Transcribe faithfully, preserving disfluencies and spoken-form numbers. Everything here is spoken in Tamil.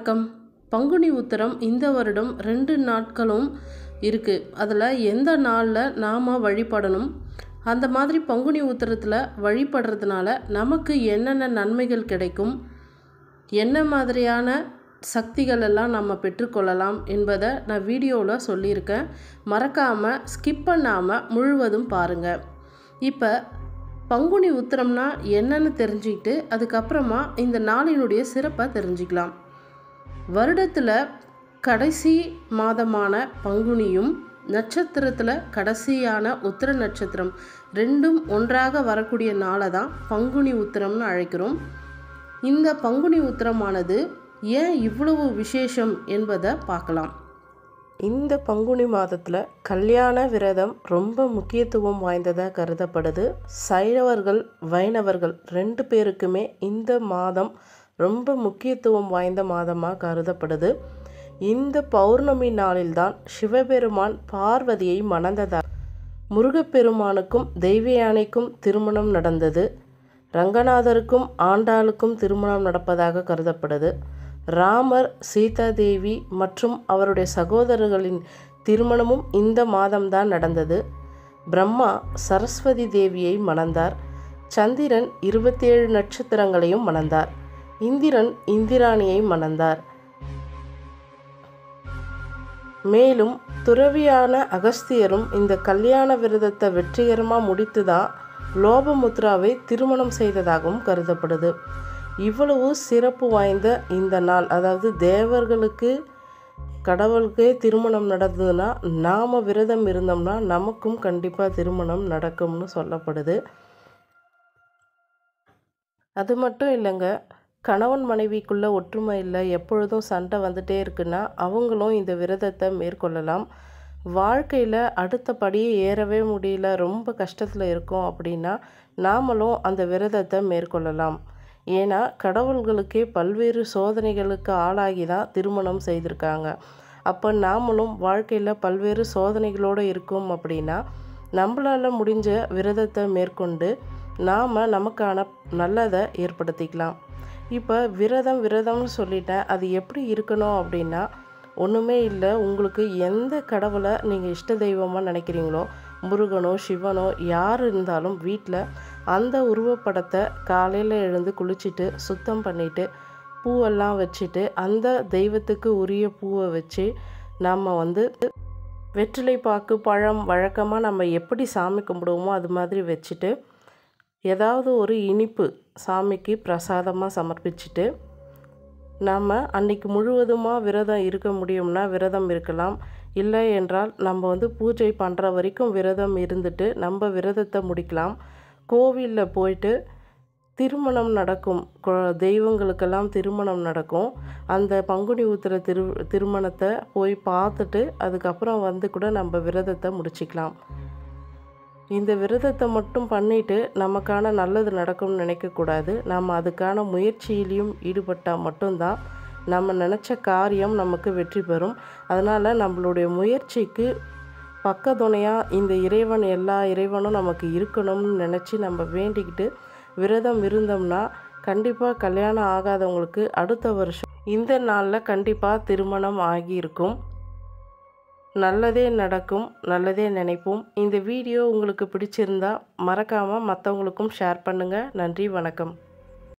வணக்கம். பங்குனி உத்திரம் இந்த வருடம் ரெண்டு நாட்களும் இருக்குது. அதில் எந்த நாளில் நாம் வழிபடணும், அந்த மாதிரி பங்குனி உத்திரத்தில் வழிபடுறதுனால நமக்கு என்னென்ன நன்மைகள் கிடைக்கும், என்ன மாதிரியான சக்திகள் எல்லாம் நம்ம பெற்றுக்கொள்ளலாம் என்பதை நான் வீடியோவில் சொல்லியிருக்கேன். மறக்காமல் ஸ்கிப் பண்ணாமல் முழுவதும் பாருங்கள். இப்போ பங்குனி உத்திரம்னா என்னன்னு தெரிஞ்சுக்கிட்டு அதுக்கப்புறமா இந்த நாளினுடைய சிறப்பை தெரிஞ்சுக்கலாம். வருடத்தில் கடைசி மாதமான பங்குனியும் நட்சத்திரத்தில் கடைசியான உத்திர நட்சத்திரம் ரெண்டும் ஒன்றாக வரக்கூடிய நாளை தான் பங்குனி உத்திரம்னு அழைக்கிறோம். இந்த பங்குனி உத்திரமானது ஏன் இவ்வளவு விசேஷம் என்பதை பார்க்கலாம். இந்த பங்குனி மாதத்தில் கல்யாண விரதம் ரொம்ப முக்கியத்துவம் வாய்ந்ததாக கருதப்படுது. சைவர்கள் வைணவர்கள் ரெண்டு பேருக்குமே இந்த மாதம் ரொம்ப முக்கியத்துவம் வாய்ந்த மாதமாக கருதப்படுது. இந்த பௌர்ணமி நாளில்தான் சிவபெருமான் பார்வதியை மணந்ததால் முருகப்பெருமானுக்கும் தெய்வயானைக்கும் திருமணம் நடந்தது. ரங்கநாதருக்கும் ஆண்டாளுக்கும் திருமணம் நடப்பதாக கருதப்படுது. ராமர், சீதா தேவி மற்றும் அவருடைய சகோதரர்களின் திருமணமும் இந்த மாதம்தான் நடந்தது. பிரம்மா சரஸ்வதி தேவியை மணந்தார். சந்திரன் இருபத்தி ஏழு நட்சத்திரங்களையும் மணந்தார். இந்திரன் இந்திராணியை மணந்தார். மேலும் துறவியான அகஸ்தியரும் இந்த கல்யாண விரதத்தை வெற்றிகரமாக முடித்துதான் லோபமுத்ராவை திருமணம் செய்ததாகவும் கருதப்படுது. இவ்வளவு சிறப்பு வாய்ந்த இந்த நாள், அதாவது தேவர்களுக்கு கடவுளுக்கே திருமணம் நடந்ததுன்னா நாம் விரதம் இருந்தோம்னா நமக்கும் கண்டிப்பாக திருமணம் நடக்கும்னு சொல்லப்படுது. அது மட்டும் இல்லைங்க, கணவன் மனைவிக்குள்ளே ஒற்றுமை இல்லை, எப்பொழுதும் சண்டை வந்துட்டே இருக்குன்னா அவங்களும் இந்த விரதத்தை மேற்கொள்ளலாம். வாழ்க்கையில் அடுத்த படியே ஏறவே முடியல, ரொம்ப கஷ்டத்தில் இருக்கோம் அப்படின்னா நாமளும் அந்த விரதத்தை மேற்கொள்ளலாம். ஏன்னா கடவுள்களுக்கே பல்வேறு சோதனைகளுக்கு ஆளாகி தான் திருமணம் செய்திருக்காங்க. அப்போ நாமளும் வாழ்க்கையில் பல்வேறு சோதனைகளோடு இருக்கோம் அப்படின்னா நம்மளால் முடிஞ்ச விரதத்தை மேற்கொண்டு நாம் நமக்கான நல்லதை ஏற்படுத்திக்கலாம். இப்போ விரதம் விரதம்னு சொல்லிட்டேன், அது எப்படி இருக்கணும் அப்படின்னா ஒன்றுமே இல்லை. உங்களுக்கு எந்த கடவுளை நீங்கள் இஷ்ட தெய்வமாக நினைக்கிறீங்களோ, முருகனோ சிவனோ யார் இருந்தாலும் வீட்டில் அந்த உருவப்படத்தை காலையில் எழுந்து குளிச்சுட்டு சுத்தம் பண்ணிவிட்டு பூவெல்லாம் வச்சுட்டு அந்த தெய்வத்துக்கு உரிய பூவை வச்சு நம்ம வந்து வெற்றிலை பாக்கு பழம் வழக்கமாக நம்ம எப்படி சாமி கும்பிடுவோமோ அது மாதிரி வச்சுட்டு ஏதாவது ஒரு இனிப்பு சாமிக்கு பிரசாதமாக சமர்ப்பிச்சுட்டு நம்ம அன்றைக்கி முழுவதுமாக விரதம் இருக்க முடியும்னா விரதம் இருக்கலாம். இல்லை என்றால் நம்ம வந்து பூஜை பண்ணுற வரைக்கும் விரதம் இருந்துட்டு நம்ம விரதத்தை முடிக்கலாம். கோவிலில் போயிட்டு திருமணம் நடக்கும், தெய்வங்களுக்கெல்லாம் திருமணம் நடக்கும். அந்த பங்குனி உத்திர திரு திருமணத்தை போய் பார்த்துட்டு அதுக்கப்புறம் வந்து கூட நம்ம விரதத்தை முடிச்சிக்கலாம். இந்த விரதத்தை மட்டும் பண்ணிவிட்டு நமக்கான நல்லது நடக்கும்னு நினைக்கக்கூடாது. நம்ம அதுக்கான முயற்சியிலையும் ஈடுபட்டால் மட்டும்தான் நம்ம நினச்ச காரியம் நமக்கு வெற்றி பெறும். அதனால் நம்மளுடைய முயற்சிக்கு பக்கத்துணையாக இந்த இறைவன், எல்லா இறைவனும் நமக்கு இருக்கணும்னு நினச்சி நம்ம வேண்டிக்கிட்டு விரதம் இருந்தோம்னா கண்டிப்பாக கல்யாணம் ஆகாதவங்களுக்கு அடுத்த வருஷம் இந்த நாளில் கண்டிப்பாக திருமணம் ஆகியிருக்கும். நல்லதே நடக்கும், நல்லதே நினைப்போம். இந்த வீடியோ உங்களுக்கு பிடிச்சிருந்தா மறக்காமல் மற்றவங்களுக்கும் ஷேர் பண்ணுங்கள். நன்றி, வணக்கம்.